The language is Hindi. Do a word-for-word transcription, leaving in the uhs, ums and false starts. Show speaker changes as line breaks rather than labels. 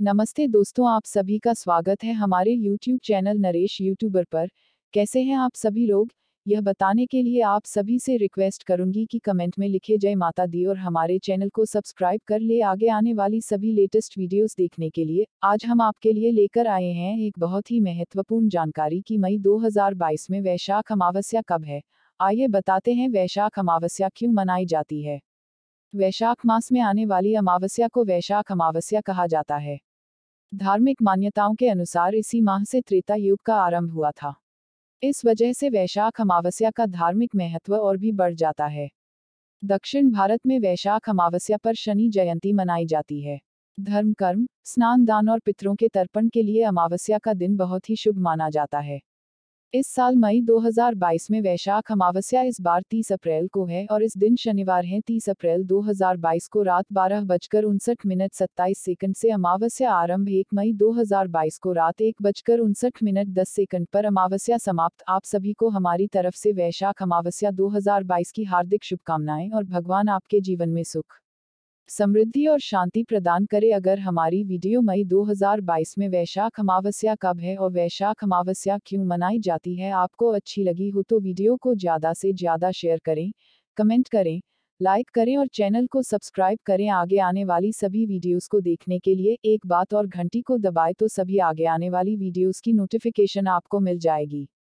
नमस्ते दोस्तों, आप सभी का स्वागत है हमारे YouTube चैनल नरेश यूट्यूबर पर। कैसे हैं आप सभी लोग? यह बताने के लिए आप सभी से रिक्वेस्ट करूंगी कि कमेंट में लिखे जय माता दी और हमारे चैनल को सब्सक्राइब कर ले आगे आने वाली सभी लेटेस्ट वीडियोस देखने के लिए। आज हम आपके लिए लेकर आए हैं एक बहुत ही महत्वपूर्ण जानकारी कि मई दो हज़ार बाईस में वैशाख अमावस्या कब है। आइए बताते हैं वैशाख अमावस्या क्यों मनाई जाती है। वैशाख मास में आने वाली अमावस्या को वैशाख अमावस्या कहा जाता है। धार्मिक मान्यताओं के अनुसार इसी माह से त्रेता युग का आरंभ हुआ था। इस वजह से वैशाख अमावस्या का धार्मिक महत्व और भी बढ़ जाता है। दक्षिण भारत में वैशाख अमावस्या पर शनि जयंती मनाई जाती है। धर्म कर्म, स्नान दान और पितरों के तर्पण के लिए अमावस्या का दिन बहुत ही शुभ माना जाता है। इस साल मई दो हज़ार बाईस में वैशाख अमावस्या इस बार तीस अप्रैल को है और इस दिन शनिवार है। तीस अप्रैल दो हज़ार बाईस को रात बारह बजकर उनसठ मिनट सत्ताईस सेकंड से अमावस्या आरंभ। एक मई दो हज़ार बाईस को रात एक बजकर उनसठ मिनट दस सेकंड पर अमावस्या समाप्त। आप सभी को हमारी तरफ से वैशाख अमावस्या दो हज़ार बाईस की हार्दिक शुभकामनाएं और भगवान आपके जीवन में सुख, समृद्धि और शांति प्रदान करे। अगर हमारी वीडियो मई दो हज़ार बाईस में वैशाख अमावस्या कब है और वैशाख अमावस्या क्यों मनाई जाती है आपको अच्छी लगी हो तो वीडियो को ज़्यादा से ज़्यादा शेयर करें, कमेंट करें, लाइक करें और चैनल को सब्सक्राइब करें। आगे आने वाली सभी वीडियोस को देखने के लिए एक बात और घंटी को दबाएं तो सभी आगे आने वाली वीडियोस की नोटिफिकेशन आपको मिल जाएगी।